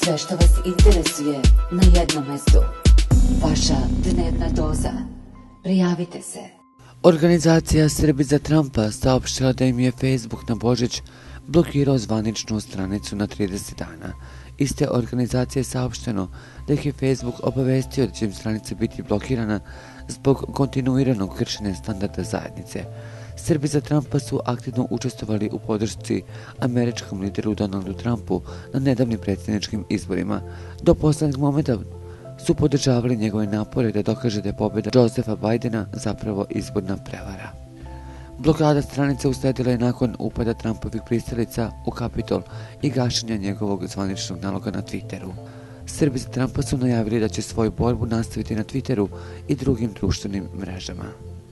Sve što vas interesuje na jednom mestu. Vaša dnevna doza. Prijavite se. Organizacija Srbi za Trumpa saopštila da im je Facebook na Božić blokirao zvaničnu stranicu na 30 dana. Iste organizacije je saopšteno da ih je Facebook obavestio da će im stranica biti blokirana zbog kontinuiranog kršenja standarda zajednice. Srbi za Trumpa su aktivno učestvovali u podršci američkom lideru Donaldu Trumpu na nedavnim predsjedničkim izborima. Do poslednjeg momenta su podržavali njegove napore da dokaže da je pobjeda Josepha Bidena zapravo izborna prevara. Blokada stranice usledila je nakon upada Trumpovih pristalica u Kapitol i gašenja njegovog zvaničnog naloga na Twitteru. Srbi za Trumpa su najavili da će svoju borbu nastaviti na Twitteru i drugim društvenim mrežama.